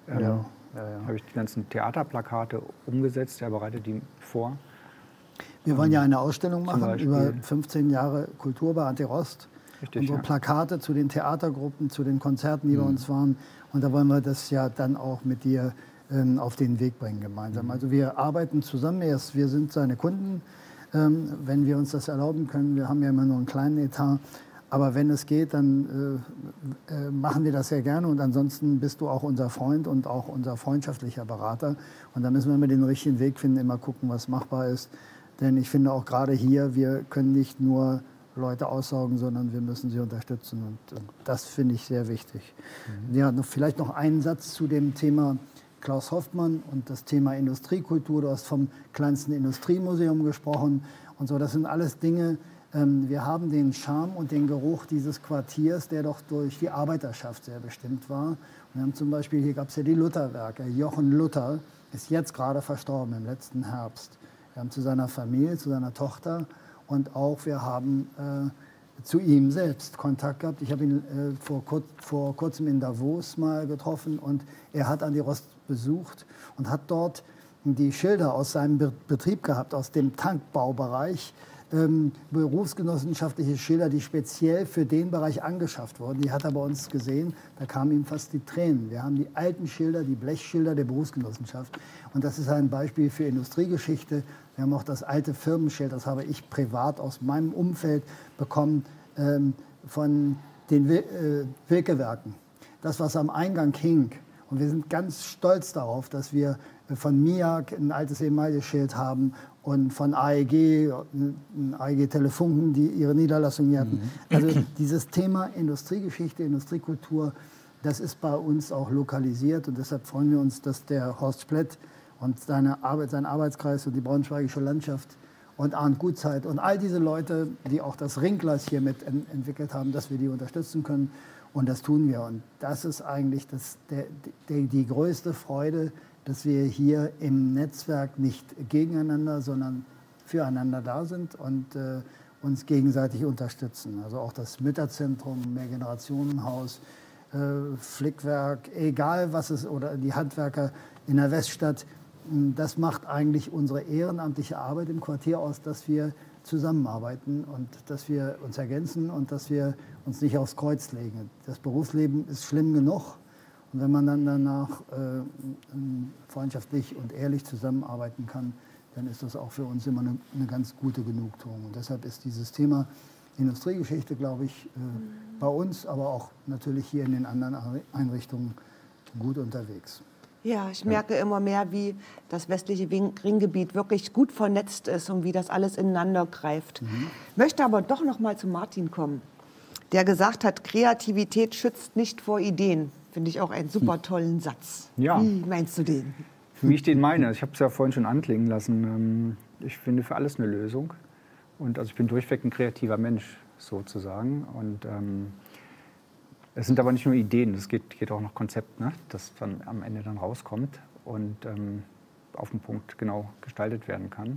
Habe ich die ganzen Theaterplakate umgesetzt, er bereitet die vor. Wir wollen ja eine Ausstellung machen über 15 Jahre Kultur bei Antirost. Richtig, unsere Plakate zu den Theatergruppen, zu den Konzerten, die bei uns waren. Und da wollen wir das ja dann auch mit dir auf den Weg bringen gemeinsam. Also wir arbeiten zusammen. Wir sind seine Kunden, wenn wir uns das erlauben können. Wir haben ja immer nur einen kleinen Etat. Aber wenn es geht, dann machen wir das sehr gerne. Und ansonsten bist du auch unser Freund und auch unser freundschaftlicher Berater. Und da müssen wir immer den richtigen Weg finden, immer gucken, was machbar ist. Denn ich finde auch gerade hier, wir können nicht nur Leute aussaugen, sondern wir müssen sie unterstützen. Und das finde ich sehr wichtig. Ja, vielleicht noch einen Satz zu dem Thema Klaus Hoffmann und das Thema Industriekultur. Du hast vom kleinsten Industriemuseum gesprochen und so. Das sind alles Dinge. Wir haben den Charme und den Geruch dieses Quartiers, der doch durch die Arbeiterschaft sehr bestimmt war. Und wir haben zum Beispiel, hier gab es ja die Lutherwerke. Jochen Luther ist jetzt gerade verstorben, im letzten Herbst. Wir haben zu seiner Familie, zu seiner Tochter und auch wir haben zu ihm selbst Kontakt gehabt. Ich habe ihn vor kurzem in Davos mal getroffen und er hat Antirost besucht und hat dort die Schilder aus seinem Betrieb gehabt, aus dem Tankbaubereich, berufsgenossenschaftliche Schilder, die speziell für den Bereich angeschafft wurden. Die hat er bei uns gesehen, da kamen ihm fast die Tränen. Wir haben die alten Schilder, die Blechschilder der Berufsgenossenschaft. Und das ist ein Beispiel für Industriegeschichte. Wir haben auch das alte Firmenschild, das habe ich privat aus meinem Umfeld bekommen, von den Wilkewerken. Das, was am Eingang hing. Und wir sind ganz stolz darauf, dass wir von MIAG ein altes Emaille-Schild haben und von AEG Telefunken, die ihre Niederlassung hier hatten. Also dieses Thema Industriegeschichte, Industriekultur, das ist bei uns auch lokalisiert. Und deshalb freuen wir uns, dass der Horst Splett und sein Arbeitskreis und die Braunschweigische Landschaft und Arndt Gutzeit und all diese Leute, die auch das Ringglas hier mit entwickelt haben, dass wir die unterstützen können. Und das tun wir. Und das ist eigentlich die größte Freude, dass wir hier im Netzwerk nicht gegeneinander, sondern füreinander da sind und uns gegenseitig unterstützen. Also auch das Mütterzentrum, Mehrgenerationenhaus, Flickwerk, egal was es, oder die Handwerker in der Weststadt, das macht eigentlich unsere ehrenamtliche Arbeit im Quartier aus, dass wir zusammenarbeiten und dass wir uns ergänzen und dass wir uns nicht aufs Kreuz legen. Das Berufsleben ist schlimm genug und wenn man dann danach freundschaftlich und ehrlich zusammenarbeiten kann, dann ist das auch für uns immer eine ganz gute Genugtuung. Und deshalb ist dieses Thema Industriegeschichte, glaube ich, bei uns, aber auch natürlich hier in den anderen Einrichtungen gut unterwegs. Ja, ich merke immer mehr, wie das westliche Ringgebiet wirklich gut vernetzt ist und wie das alles ineinander greift. Möchte aber doch noch mal zu Martin kommen, der gesagt hat, Kreativität schützt nicht vor Ideen. Finde ich auch einen super tollen Satz. Ja. Wie meinst du den? Wie ich den meine, ich habe es ja vorhin schon anklingen lassen. Ich finde für alles eine Lösung. Und also ich bin durchweg ein kreativer Mensch sozusagen. Und es sind aber nicht nur Ideen, es geht auch noch Konzept, ne, das dann am Ende dann rauskommt und auf den Punkt genau gestaltet werden kann.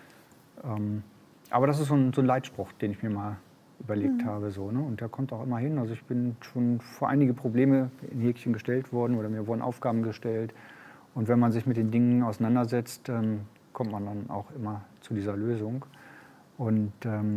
Aber das ist so ein Leitspruch, den ich mir mal überlegt habe. So, ne? Und der kommt auch immer hin. Also ich bin schon vor einige Probleme in Häkchen gestellt worden oder mir wurden Aufgaben gestellt. Und wenn man sich mit den Dingen auseinandersetzt, kommt man dann auch immer zu dieser Lösung. Und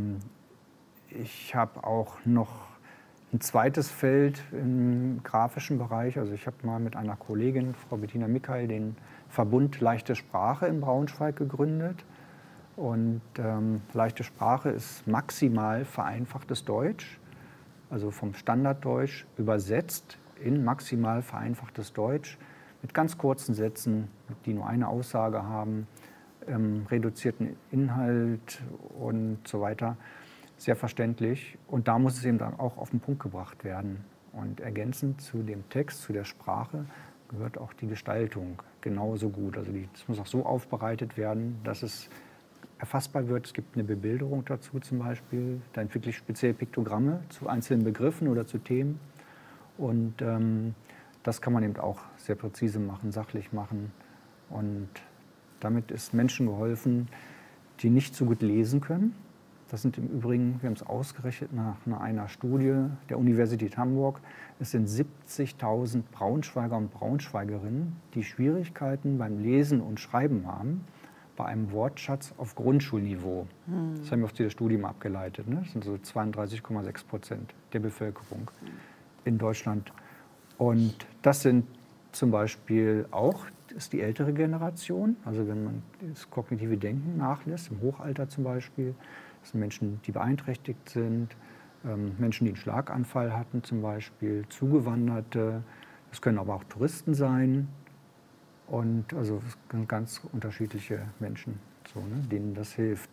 ich habe auch noch ein zweites Feld im grafischen Bereich. Also ich habe mal mit einer Kollegin, Frau Bettina Mikael, den Verbund Leichte Sprache in Braunschweig gegründet. Und leichte Sprache ist maximal vereinfachtes Deutsch, also vom Standarddeutsch übersetzt in maximal vereinfachtes Deutsch mit ganz kurzen Sätzen, die nur eine Aussage haben, reduzierten Inhalt und so weiter. Sehr verständlich. Und da muss es eben dann auch auf den Punkt gebracht werden. Und ergänzend zu dem Text, zu der Sprache, gehört auch die Gestaltung genauso gut. Also es muss auch so aufbereitet werden, dass es erfassbar wird. Es gibt eine Bebilderung dazu zum Beispiel. Da entwickle ich speziell Piktogramme zu einzelnen Begriffen oder zu Themen. Und das kann man eben auch sehr präzise machen, sachlich machen. Und damit ist Menschen geholfen, die nicht so gut lesen können. Das sind im Übrigen, wir haben es ausgerechnet nach einer Studie der Universität Hamburg, es sind 70.000 Braunschweiger und Braunschweigerinnen, die Schwierigkeiten beim Lesen und Schreiben haben, bei einem Wortschatz auf Grundschulniveau. Das haben wir aus dieser Studie mal abgeleitet. Ne? Das sind so 32,6% der Bevölkerung in Deutschland. Und das sind zum Beispiel auch, ist die ältere Generation, also wenn man das kognitive Denken nachlässt, im Hochalter zum Beispiel. Das sind Menschen, die beeinträchtigt sind, Menschen, die einen Schlaganfall hatten zum Beispiel, Zugewanderte. Es können aber auch Touristen sein. Und also es sind ganz unterschiedliche Menschen, so, ne, denen das hilft.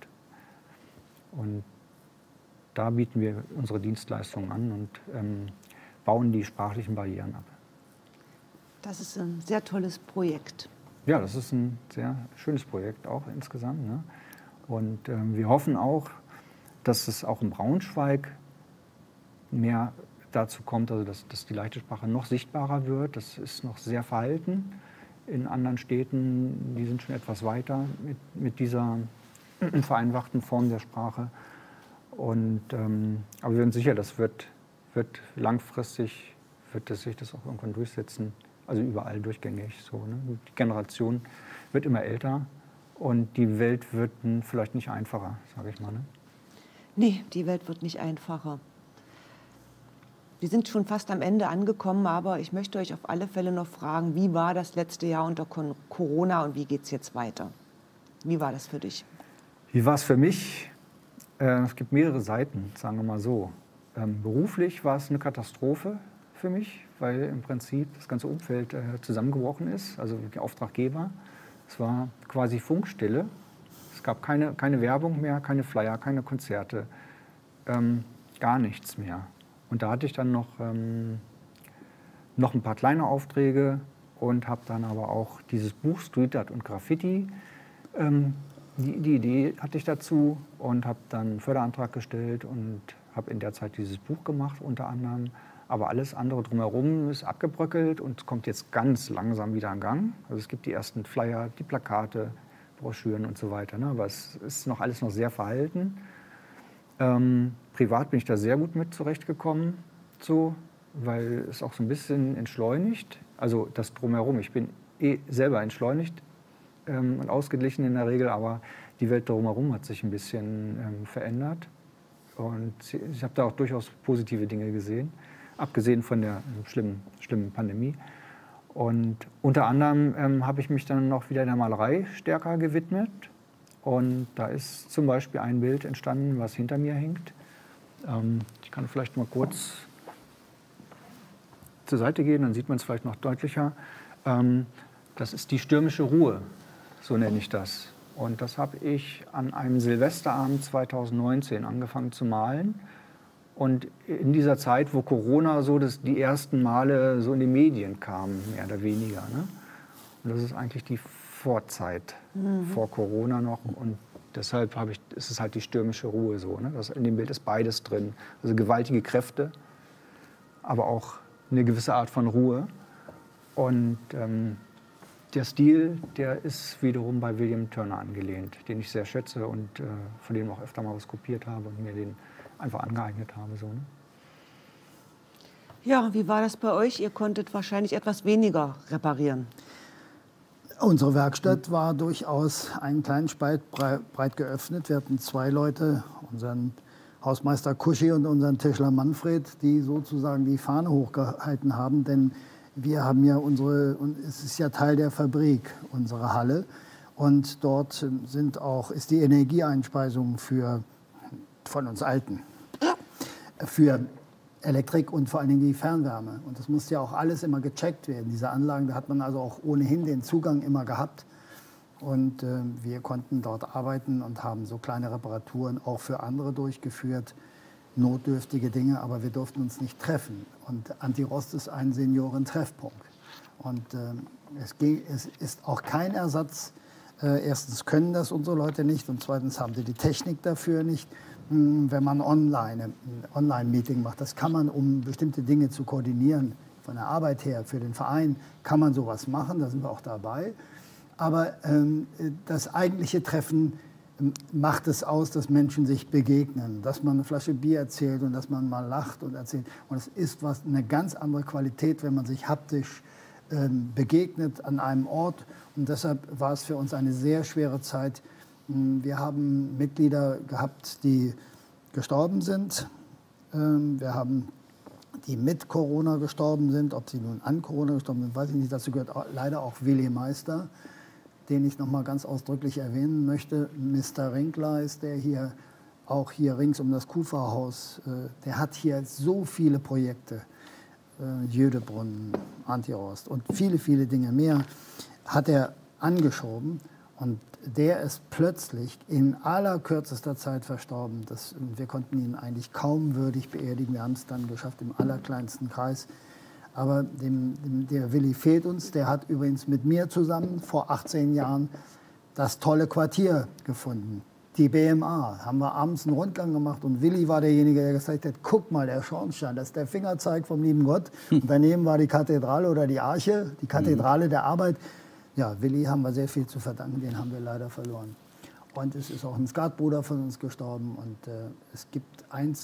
Und da bieten wir unsere Dienstleistungen an und bauen die sprachlichen Barrieren ab. Das ist ein sehr tolles Projekt. Ja, das ist ein sehr schönes Projekt auch insgesamt. Ne? Und wir hoffen auch, dass es auch in Braunschweig mehr dazu kommt, also dass die leichte Sprache noch sichtbarer wird. Das ist noch sehr verhalten. In anderen Städten, die sind schon etwas weiter mit dieser vereinfachten Form der Sprache. Und, aber wir sind sicher, das wird langfristig sich das auch irgendwann durchsetzen. Also überall durchgängig. So, ne? Die Generation wird immer älter und die Welt wird vielleicht nicht einfacher, sage ich mal. Ne? Nee, die Welt wird nicht einfacher. Wir sind schon fast am Ende angekommen, aber ich möchte euch auf alle Fälle noch fragen, wie war das letzte Jahr unter Corona und wie geht es jetzt weiter? Wie war das für dich? Wie war es für mich? Es gibt mehrere Seiten, sagen wir mal so. Beruflich war es eine Katastrophe für mich, weil im Prinzip das ganze Umfeld zusammengebrochen ist, also die Auftraggeber. Es war quasi Funkstille. Es gab keine Werbung mehr, keine Flyer, keine Konzerte, gar nichts mehr. Und da hatte ich dann noch ein paar kleine Aufträge und habe dann aber auch dieses Buch Street Art und Graffiti, die Idee hatte ich dazu und habe dann einen Förderantrag gestellt und habe in der Zeit dieses Buch gemacht unter anderem. Aber alles andere drumherum ist abgebröckelt und kommt jetzt ganz langsam wieder in Gang. Also es gibt die ersten Flyer, die Plakate, Broschüren und so weiter. Ne? Aber es ist alles noch sehr verhalten. Privat bin ich da sehr gut mit zurechtgekommen, so, weil es auch so ein bisschen entschleunigt. Also das Drumherum, ich bin selber entschleunigt und ausgeglichen in der Regel, aber die Welt drumherum hat sich ein bisschen verändert. Und ich habe da auch durchaus positive Dinge gesehen, abgesehen von der schlimmen Pandemie. Und unter anderem habe ich mich dann noch wieder der Malerei stärker gewidmet. Und da ist zum Beispiel ein Bild entstanden, was hinter mir hängt. Ich kann vielleicht mal kurz zur Seite gehen, dann sieht man es vielleicht noch deutlicher. Das ist die stürmische Ruhe, so nenne ich das. Und das habe ich an einem Silvesterabend 2019 angefangen zu malen. Und in dieser Zeit, wo Corona so die ersten Male so in die Medien kam, mehr oder weniger. Ne? Und das ist eigentlich die Vorzeit vor Corona noch. Und deshalb ist es halt die stürmische Ruhe so. Ne? In dem Bild ist beides drin. Also gewaltige Kräfte, aber auch eine gewisse Art von Ruhe. Und der Stil, der ist wiederum bei William Turner angelehnt, den ich sehr schätze und von dem auch öfter mal was kopiert habe und mir den einfach angeeignet habe. So, ne? Ja, wie war das bei euch? Ihr konntet wahrscheinlich etwas weniger reparieren. Unsere Werkstatt war durchaus einen kleinen Spalt breit geöffnet. Wir hatten zwei Leute, unseren Hausmeister Kuschi und unseren Tischler Manfred, die sozusagen die Fahne hochgehalten haben. Denn wir haben ja und es ist ja Teil der Fabrik, unsere Halle. Und dort ist die Energieeinspeisung von uns Alten, für Elektrik und vor allen Dingen die Fernwärme. Und das musste ja auch alles immer gecheckt werden. Diese Anlagen, da hat man also auch ohnehin den Zugang immer gehabt. Und wir konnten dort arbeiten und haben so kleine Reparaturen auch für andere durchgeführt, notdürftige Dinge, aber wir durften uns nicht treffen. Und Antirost ist ein Seniorentreffpunkt. Und es ist auch kein Ersatz. Erstens können das unsere Leute nicht und zweitens haben sie die Technik dafür nicht. Wenn man ein Online-Meeting macht, das kann man, um bestimmte Dinge zu koordinieren, von der Arbeit her, für den Verein, kann man sowas machen, da sind wir auch dabei. Aber das eigentliche Treffen macht es aus, dass Menschen sich begegnen, dass man eine Flasche Bier erzählt und dass man mal lacht und erzählt. Und es ist eine ganz andere Qualität, wenn man sich haptisch begegnet an einem Ort. Und deshalb war es für uns eine sehr schwere Zeit. Wir haben Mitglieder gehabt, die gestorben sind. Wir haben die mit Corona gestorben sind. Ob sie nun an Corona gestorben sind, weiß ich nicht. Dazu gehört leider auch Willi Meister, den ich noch mal ganz ausdrücklich erwähnen möchte. Mr. Rinkler ist der hier, auch hier rings um das Kufa-Haus. Der hat hier so viele Projekte, Jödebrunnen, Antirost und viele, viele Dinge mehr, hat er angeschoben. Und der ist plötzlich in allerkürzester Zeit verstorben. Wir konnten ihn eigentlich kaum würdig beerdigen. Wir haben es dann geschafft im allerkleinsten Kreis. Aber der Willi fehlt uns. Der hat übrigens mit mir zusammen vor 18 Jahren das tolle Quartier gefunden. Die BMA. Haben wir abends einen Rundgang gemacht und Willi war derjenige, der gesagt hat, guck mal, der Schornstein, das ist der Fingerzeig vom lieben Gott. Und daneben war die Kathedrale oder die Arche, die Kathedrale der Arbeit. Ja, Willi haben wir sehr viel zu verdanken, den haben wir leider verloren. Und es ist auch ein Skatbruder von uns gestorben. Und es gibt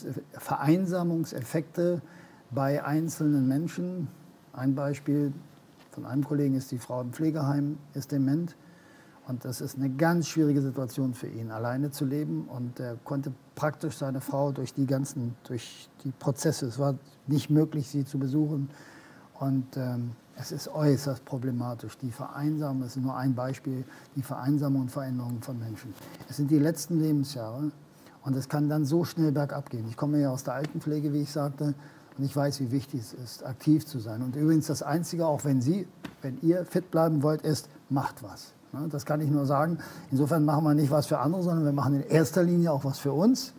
Vereinsamungseffekte bei einzelnen Menschen. Ein Beispiel von einem Kollegen ist, die Frau im Pflegeheim ist dement. Und das ist eine ganz schwierige Situation für ihn, alleine zu leben. Und er konnte praktisch seine Frau durch die Prozesse, es war nicht möglich, sie zu besuchen. Und es ist äußerst problematisch. Die Vereinsamung, das ist nur ein Beispiel, die Vereinsamung und Veränderung von Menschen. Es sind die letzten Lebensjahre und es kann dann so schnell bergab gehen. Ich komme ja aus der Altenpflege, wie ich sagte, und ich weiß, wie wichtig es ist, aktiv zu sein. Und übrigens das Einzige, auch wenn ihr fit bleiben wollt, ist, macht was. Das kann ich nur sagen. Insofern machen wir nicht was für andere, sondern wir machen in erster Linie auch was für uns.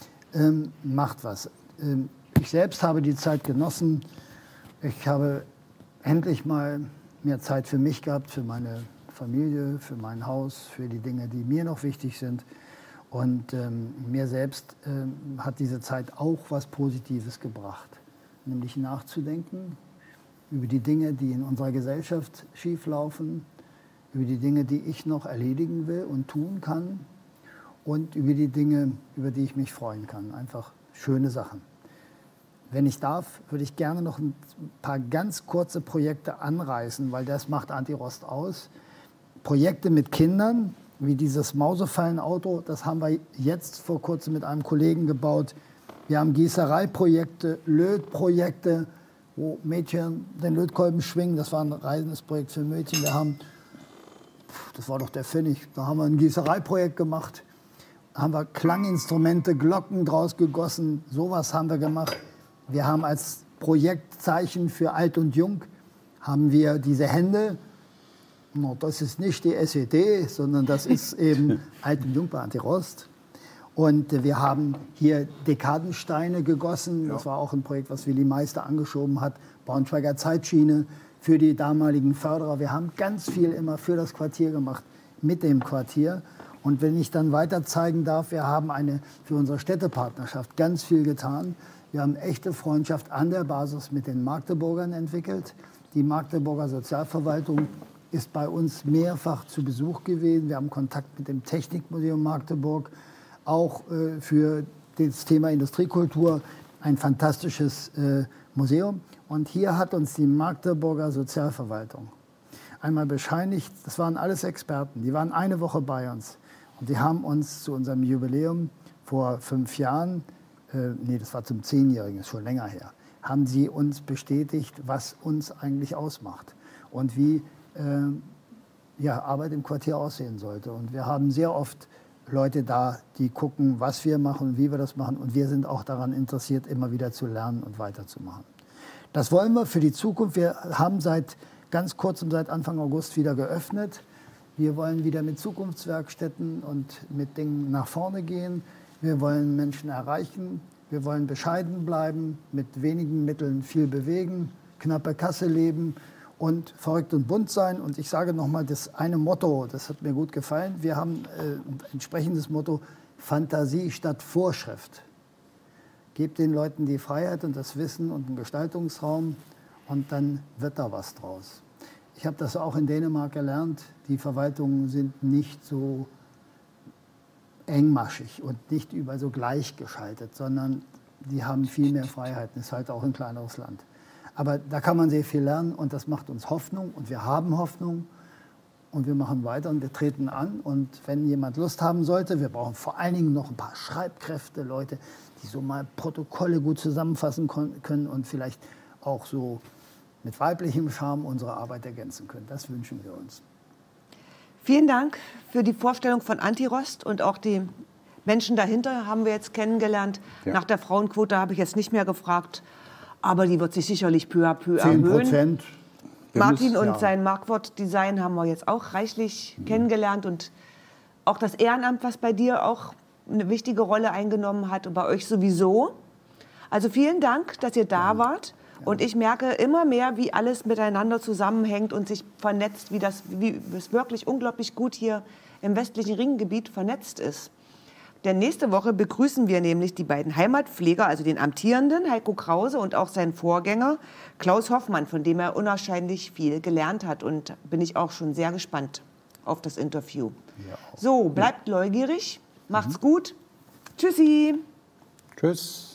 Macht was. Ich selbst habe die Zeit genossen. Ich habe endlich mal mehr Zeit für mich gehabt, für meine Familie, für mein Haus, für die Dinge, die mir noch wichtig sind. Und mir selbst hat diese Zeit auch was Positives gebracht, nämlich nachzudenken über die Dinge, die in unserer Gesellschaft schieflaufen, über die Dinge, die ich noch erledigen will und tun kann und über die Dinge, über die ich mich freuen kann. Einfach schöne Sachen. Wenn ich darf, würde ich gerne noch ein paar ganz kurze Projekte anreißen, weil das macht Antirost aus. Projekte mit Kindern, wie dieses Mausefallenauto, das haben wir jetzt vor kurzem mit einem Kollegen gebaut. Wir haben Gießereiprojekte, Lötprojekte, wo Mädchen den Lötkolben schwingen. Das war ein reisendes Projekt für Mädchen. Das war doch der Pfennig, da haben wir ein Gießereiprojekt gemacht. Da haben wir Klanginstrumente, Glocken draus gegossen, sowas haben wir gemacht. Wir haben als Projektzeichen für Alt und Jung, haben wir diese Hände. No, das ist nicht die SED, sondern das ist eben Alt und Jung bei Antirost. Und wir haben hier Dekadensteine gegossen. Das war auch ein Projekt, was Willi Meister angeschoben hat. Braunschweiger Zeitschiene für die damaligen Förderer. Wir haben ganz viel immer für das Quartier gemacht, mit dem Quartier. Und wenn ich dann weiter zeigen darf, wir haben für unsere Städtepartnerschaft ganz viel getan. Wir haben echte Freundschaft an der Basis mit den Magdeburgern entwickelt. Die Magdeburger Sozialverwaltung ist bei uns mehrfach zu Besuch gewesen. Wir haben Kontakt mit dem Technikmuseum Magdeburg, auch für das Thema Industriekultur, ein fantastisches Museum. Und hier hat uns die Magdeburger Sozialverwaltung einmal bescheinigt, das waren alles Experten, die waren eine Woche bei uns. Und die haben uns zu unserem Jubiläum vor 5 Jahren, das war zum 10-Jährigen, ist schon länger her, haben sie uns bestätigt, was uns eigentlich ausmacht und wie Arbeit im Quartier aussehen sollte. Und wir haben sehr oft Leute da, die gucken, was wir machen, wie wir das machen. Und wir sind auch daran interessiert, immer wieder zu lernen und weiterzumachen. Das wollen wir für die Zukunft. Wir haben seit ganz kurzem, seit Anfang August wieder geöffnet. Wir wollen wieder mit Zukunftswerkstätten und mit Dingen nach vorne gehen. Wir wollen Menschen erreichen. Wir wollen bescheiden bleiben, mit wenigen Mitteln viel bewegen, knappe Kasse leben und verrückt und bunt sein. Und ich sage nochmal, das eine Motto, das hat mir gut gefallen. Wir haben ein entsprechendes Motto, Fantasie statt Vorschrift. Gebt den Leuten die Freiheit und das Wissen und einen Gestaltungsraum und dann wird da was draus. Ich habe das auch in Dänemark gelernt. Die Verwaltungen sind nicht so engmaschig und nicht überall so gleichgeschaltet, sondern die haben viel mehr Freiheiten. Ist halt auch ein kleineres Land. Aber da kann man sehr viel lernen und das macht uns Hoffnung und wir haben Hoffnung und wir machen weiter und wir treten an. Und wenn jemand Lust haben sollte, wir brauchen vor allen Dingen noch ein paar Schreibkräfte, Leute, die so mal Protokolle gut zusammenfassen können und vielleicht auch so mit weiblichem Charme unsere Arbeit ergänzen können. Das wünschen wir uns. Vielen Dank für die Vorstellung von Antirost und auch die Menschen dahinter haben wir jetzt kennengelernt. Ja. Nach der Frauenquote habe ich jetzt nicht mehr gefragt, aber die wird sich sicherlich peu à peu erhöhen. 10%. Martin und sein Markwort-Design haben wir jetzt auch reichlich kennengelernt und auch das Ehrenamt, was bei dir auch eine wichtige Rolle eingenommen hat und bei euch sowieso. Also vielen Dank, dass ihr da wart. Und ich merke immer mehr, wie alles miteinander zusammenhängt und sich vernetzt, wie es wirklich unglaublich gut hier im westlichen Ringgebiet vernetzt ist. Denn nächste Woche begrüßen wir nämlich die beiden Heimatpfleger, also den amtierenden Heiko Krause und auch seinen Vorgänger Klaus Hoffmann, von dem er unwahrscheinlich viel gelernt hat. Und bin ich auch schon sehr gespannt auf das Interview. Ja. So, bleibt neugierig, macht's gut. Tschüssi. Tschüss.